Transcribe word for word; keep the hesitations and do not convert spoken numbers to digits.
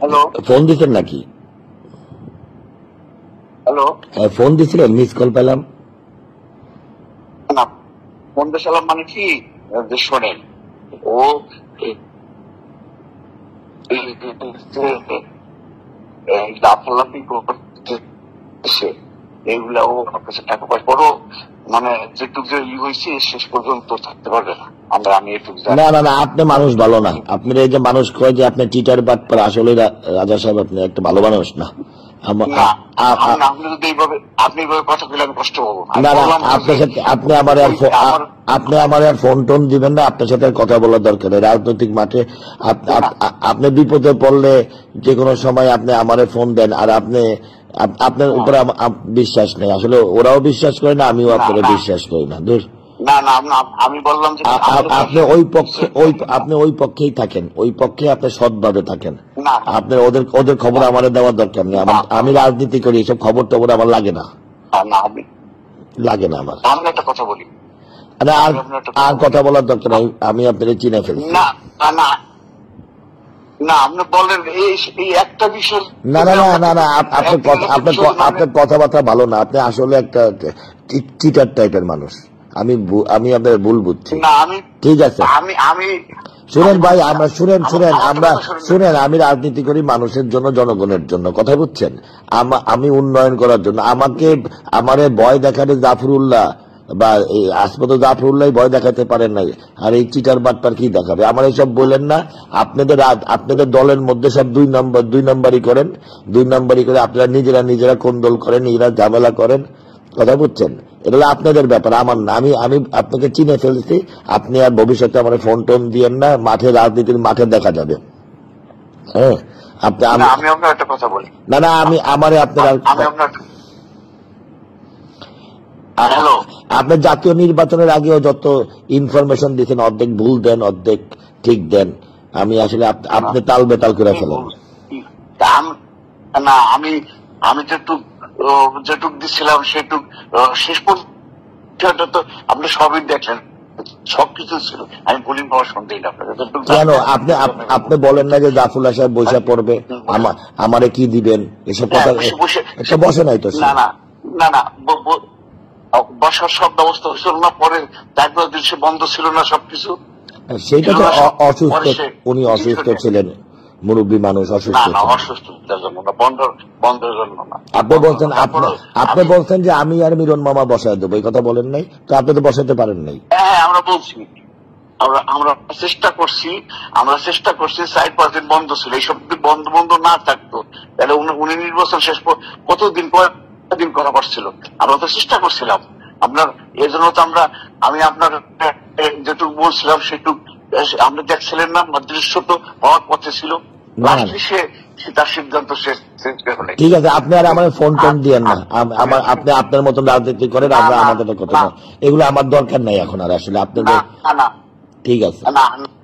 Hello, phone দিচ্ছেন নাকি? Hello, হ্যাঁ, ফোন দিছিলেন, মিস কল পেলাম। না ফোন দিয়েছিলাম মানে কি যে শোনেন, ও লাফালাফি করতেছে এইগুলা, ও কাছে টাকা পয়সা বড় মানে যেটুক যে ই হয়েছে শেষ পর্যন্ত থাকতে পারবে না। আমরা আমি একটু না না না, আপনি মানুষ ভালো না। আপনার এই যে মানুষ কয় যে আপনি টিটার বাটপার, আসলে রাজা সাহেব আপনি একটা ভালো মানুষ না। আপনি যদি এইভাবে আপনি এইভাবে কথা বলে আমি কষ্ট পাবো না না, আপনার সাথে আপনি আমার আপনি আমার আর ফোন টোন দিবেন না। আপনার সাথে কথা বলার দরকার নেই রাজনৈতিক মাঠে। আপনি বিপদে পড়লে যে কোনো সময় আপনি আমারে ফোন দেন, আর আপনি আপনার উপরে বিশ্বাস নেই। আসলে ওরাও বিশ্বাস করে না, আমিও আপনারা বিশ্বাস করি না। দূর না না, আমি বললাম যে আপনি ওই পক্ষে ওই আপনি ওই পক্ষেই থাকেন, ওই পক্ষে আপনি সৎভাবে থাকেন। আপনার ওদের ওদের খবর আমার দেওয়ার দরকার নেই। আমি রাজনীতি করি, এসব খবর টবর আমার লাগে না, লাগে না আমার। আমি একটা কথা বলি, আর কথা বলার দরকার নেই, আমি আপনাদের চিনে ফেলছি। না না না, আপনি বলেন এই একটা বিষয়। না না না না, আপনার আপনার কথাবার্তা ভালো না। আপনি আসলে একটা চিটার টাইপের মানুষ। আমি আমি আপনার ভুল বুঝছি। ঠিক আছে, আমি আমি শুনেন ভাই, আমরা শুনেন শুনেন আমরা শুনেন আমি রাজনীতি করি মানুষের জন্য, জনগণের জন্য, কথা বুঝছেন? আমি উন্নয়ন করার জন্য। আমাকে আমারে ভয় দেখাতে জাফরুল্লাহ বা এই আসপদ জাফরুল্লাহ ভয় দেখাতে পারেন নাই, আর এই চিটার বাটপার কি দেখাবে? আমার এইসব বললেন না। আপনাদের আপনাদের দলের মধ্যে সব দুই নম্বর দুই নম্বরই করেন, দুই নম্বরই করে আপনারা নিজেরা নিজেরা কোন্দল করেন, নিজেরা ঝামেলা করেন, কথা বুঝছেন? এগুলো আপনাদের ব্যাপার, আমার না। আমি আমি আপনাকে চিনে ফেলছি। আপনি আর ভবিষ্যতে আমার ফোন টোন দিয়েন না। মাঠে রাজনীতির মাঠে দেখা যাবে। হ্যাঁ, আপনি আমি আপনার একটা কথা বলি। না না, আমি আমারে আপনার আপনার জাতীয় নির্বাচনের আগেও যত ইনফরমেশন দিচ্ছেন, অর্ধেক ভুল দেন, অর্ধেক ঠিক দেন। আমি আসলে আপনি তাল বেতাল করে ফেলেন। না, আমি আমি যেটুক যেটুক দিচ্ছিলাম সেটুক শেষ পর্যন্ত তো আপনি সবই দেখলেন, সবকিছু ছিল। আমি বলি পাওয়ার শুনতেই না। কেন আপনি আপনি বলেন না যে জাফরুল্লাহ সাহেব বৈশা পড়বে, আমারে কি দিবেন? এসব কথা বসে নাই তো। না না না না, বসার সব ব্যবস্থা হয়েছিল না, পরে তারপর সে বন্ধ ছিল না সবকিছু। সেইটা তো অসুস্থ, উনি অসুস্থ ছিলেন, মুরব্বী মানুষ, অসুস্থ। অসুস্থতার জন্য না, বন্ধের জন্য না। আপনি বলছেন আপনি বলছেন যে আমি আর মিরন মামা বসায় দেবো, এই কথা বলেন নাই তো? আপনি তো বসাতে পারেন নাই। হ্যাঁ, আমরা বলছি, আমরা আমরা চেষ্টা করছি, আমরা চেষ্টা করছি। সাইড পাঁচ দিন বন্ধ ছিল, এইসব বন্ধ বন্ধ না থাকতো তাহলে উনি নির্বাচন শেষ কতদিন কয়েকদিন করা পারছিল। আমরা তো চেষ্টা করছিলাম আপনার, এর জন্য তো আমরা আমি আপনার যেটুকু বলছিলাম সেটুকু আপনি দেখছিলেন না। দৃশ্য তো হওয়ার পথে ছিল, তার সিদ্ধান্ত শেষ। ঠিক আছে, আপনি আর আমার ফোন টোন দিয়েন না। আমার আপনি আপনার মতন রাজনীতি করেন, আমরা আমাদের কথা, এগুলো আমার দরকার নাই এখন আর আসলে আপনাদের। না, ঠিক আছে। না